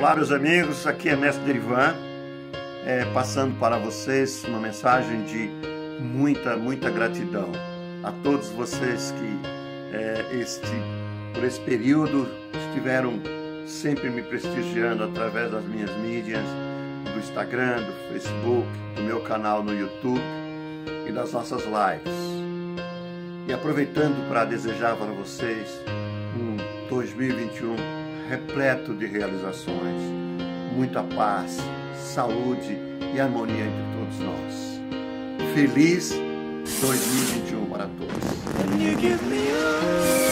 Olá, meus amigos, aqui é Mestre Derivan, passando para vocês uma mensagem de muita gratidão a todos vocês que por esse período estiveram sempre me prestigiando através das minhas mídias, do Instagram, do Facebook, do meu canal no YouTube e das nossas lives. E aproveitando para desejar para vocês um 2021 repleto de realizações, muita paz, saúde e harmonia entre todos nós. Feliz 2021 para todos.